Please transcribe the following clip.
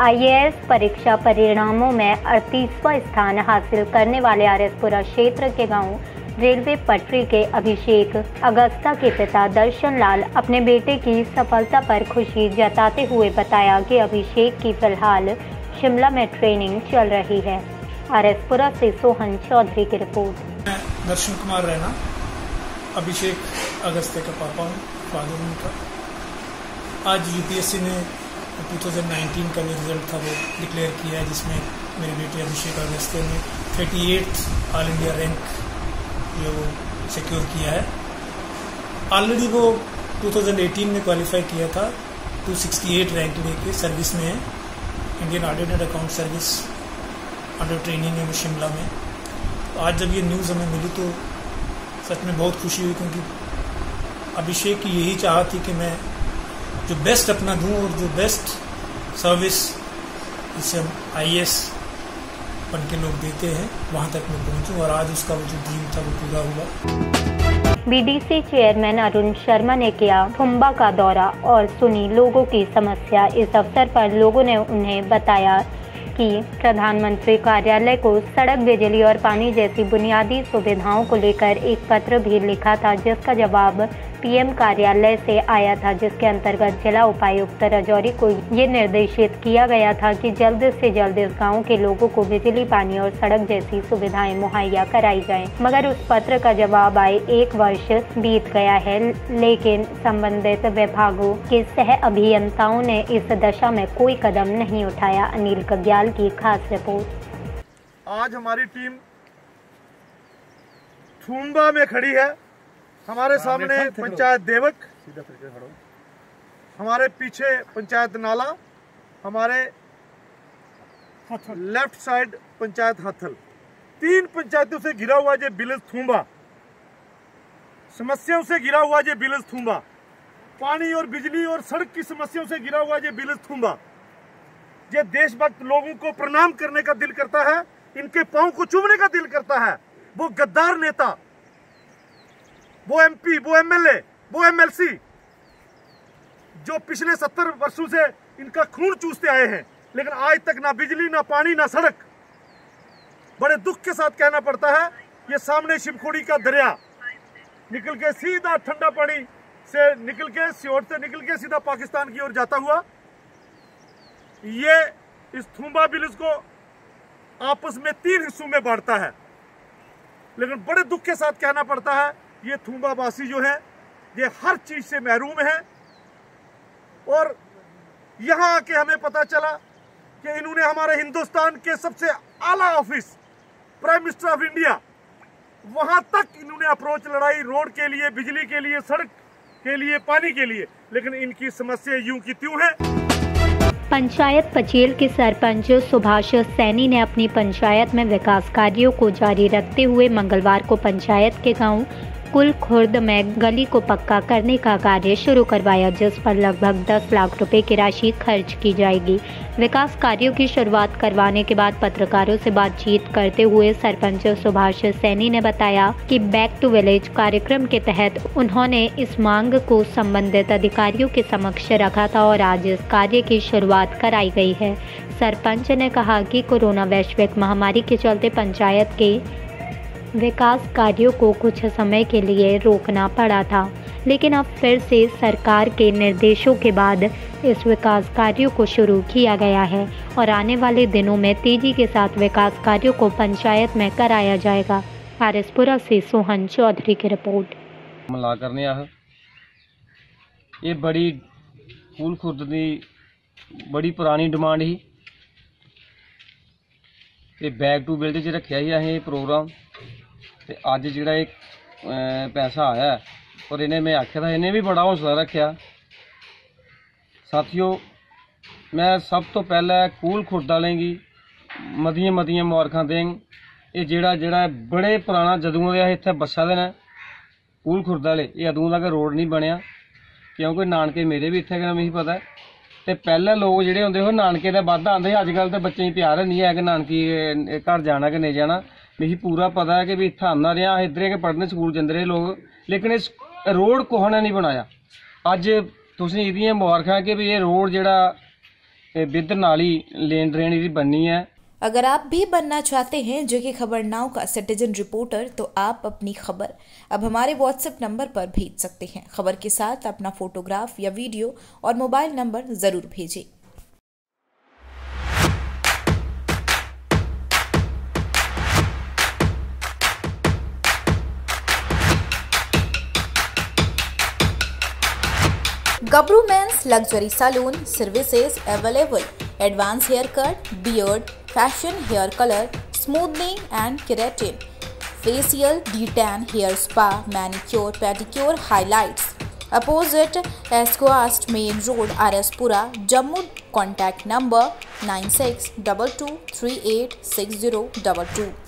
IAS परीक्षा परिणामों में 38वां स्थान हासिल करने वाले आरएसपुरा क्षेत्र के गांव रेलवे पटरी के अभिषेक अगस्ता के पिता दर्शन लाल अपने बेटे की सफलता पर खुशी जताते हुए बताया कि अभिषेक की फिलहाल शिमला में ट्रेनिंग चल रही है। आरएसपुरा से सोहन चौधरी की रिपोर्ट। मैं दर्शन कुमार रैना, अभिषेक अगस्ते का पापा हूँ, फादर उनका। आज यूपीएससी ने 2019 का जो रिजल्ट था वो डिक्लेयर किया है, जिसमें मेरे बेटे अभिषेक अगस्ते ने 38th ऑल इंडिया रैंक जो सिक्योर किया है। ऑलरेडी वो 2018 में क्वालिफाई किया था, 268 रैंक लेके सर्विस में है। Indian audit and account service under training है वो शिमला में। तो आज जब ये न्यूज़ हमें मिली तो सच में बहुत खुशी हुई, क्योंकि अभिषेक की यही चाहत थी कि मैं जो बेस्ट अपना दूं और जो बेस्ट सर्विस जिसे हम आईएएस बन के लोग देते हैं वहां तक मैं पहुंचूं, और आज उसका वो जो ड्रीम था वो पूरा हुआ। बीडीसी चेयरमैन अरुण शर्मा ने किया थुम्बा का दौरा और सुनी लोगों की समस्या। इस अवसर पर लोगों ने उन्हें बताया कि प्रधानमंत्री कार्यालय को सड़क, बिजली और पानी जैसी बुनियादी सुविधाओं को लेकर एक पत्र भी लिखा था, जिसका जवाब पीएम कार्यालय से आया था, जिसके अंतर्गत जिला उपायुक्त राजौरी को ये निर्देशित किया गया था कि जल्द से जल्द इस गांव के लोगों को बिजली, पानी और सड़क जैसी सुविधाएं मुहैया कराई जाएं। मगर उस पत्र का जवाब आए 1 वर्ष बीत गया है, लेकिन संबंधित विभागों के सह अभियंताओं ने इस दशा में कोई कदम नहीं उठाया। अनिल कग्याल की खास रिपोर्ट। आज हमारी टीम थुम्बा में खड़ी है। हमारे सामने पंचायत देवक, हमारे पीछे पंचायत नाला, हमारे लेफ्ट साइड पंचायत हथल। 3 पंचायतों से घिरा हुआ ये विलेज थुम्बा, समस्याओं से घिरा हुआ ये विलेज थुम्बा, पानी और बिजली और सड़क की समस्याओं से घिरा हुआ ये विलेज थुम्बा। ये देशभक्त लोगों को प्रणाम करने का दिल करता है, इनके पांव को चूमने का दिल करता है। वो गद्दार नेता, वो एमपी, वो एमएलए, वो एमएलसी जो पिछले 70 वर्षों से इनका खून चूसते आए हैं, लेकिन आज तक ना बिजली, ना पानी, ना सड़क। बड़े दुख के साथ कहना पड़ता है, ये सामने शिवखोड़ी का दरिया निकल के सीधा ठंडा पानी से निकल के सियोर से निकल के सीधा पाकिस्तान की ओर जाता हुआ ये इस थुम्बा विलेज को आपस में 3 हिस्सों में बांटता है। लेकिन बड़े दुख के साथ कहना पड़ता है, ये थुम्बा वासी जो है ये हर चीज से महरूम है। और यहां आके हमें पता चला कि इन्होंने हमारे हिंदुस्तान के सबसे आला office, prime minister of India, वहां तक इन्होंने अप्रोच लड़ाई, रोड के लिए, बिजली के लिए, सड़क के लिए, पानी के लिए, लेकिन इनकी समस्या यूं की त्यों है। पंचायत पचेल के सरपंच सुभाष सैनी ने अपनी पंचायत में विकास कार्यों को जारी रखते हुए मंगलवार को पंचायत के गांव कुल खुर्द में गली को पक्का करने का कार्य शुरू करवाया, जिस पर लगभग 10 लाख रुपए की राशि खर्च की जाएगी। विकास कार्यों की शुरुआत करवाने के बाद पत्रकारों से बातचीत करते हुए सरपंच सुभाष सैनी ने बताया कि बैक टू विलेज कार्यक्रम के तहत उन्होंने इस मांग को संबंधित अधिकारियों के समक्ष रखा था और आज इस कार्य की शुरुआत कराई गई है। सरपंच ने कहा कि कोरोना वैश्विक महामारी के चलते पंचायत के विकास कार्यों को कुछ समय के लिए रोकना पड़ा था, लेकिन अब फिर से सरकार के निर्देशों के बाद इस विकास कार्यों को शुरू किया गया है और आने वाले दिनों में तेजी के साथ विकास कार्यों को पंचायत में कराया जाएगा। आरएसपुरा से सोहन चौधरी की रिपोर्ट। हमला करने ये बड़ी फूल खुर्द की बड़ी पुरानी डिमांड ही, ये बैक टू विलेज च रखिया ही असें प्रोग्राम, तो अज जो एक पैसा आया और इन्हें मैं आख्या था, इन्हें भी बड़ा हौसला रखा। साथियों, मैं सब तो पहले कूल खुर्द वालें गी मतियां मतियां मुबारखां देंग। ये जेड़ा बड़े पुराना जदों दे इत्थे बस्सा दे ने कूल खुर्द वाले, ये अदों दा रोड नहीं बनया, क्योंकि नानके मेरे भी इत्थे गए, मिगी पता है। तो पहले लोग जोड़े होंगे वो नानके का बद आते, अजकल तो बच्चे प्यार नहीं है कि नानकी घर जाना कि नहीं जाना। मिगी पूरा पता है कि भी इतना आना रहा, इधर के पढ़ने स्कूल जाते रहे लोग, लेकिन इस रोड कुछ ने नहीं बनाया। अज तुसीं इहदियां मुबारखां कि भी ये रोड जिहड़ा विद नाली लेन ड्रेन दी बननी है। अगर आप भी बनना चाहते हैं जो कि खबर नाउ का सिटीजन रिपोर्टर, तो आप अपनी खबर अब हमारे व्हाट्सएप नंबर पर भेज सकते हैं। खबर के साथ अपना फोटोग्राफ या वीडियो और मोबाइल नंबर जरूर भेजें। Gabru Men's Luxury Saloon services available: advanced haircut, beard, fashion hair color, smoothing and keratin, facial, detan, hair spa, manicure, pedicure, highlights. Opposite Esquast Main Road, Araspura, Jammu. Contact number 9622386022.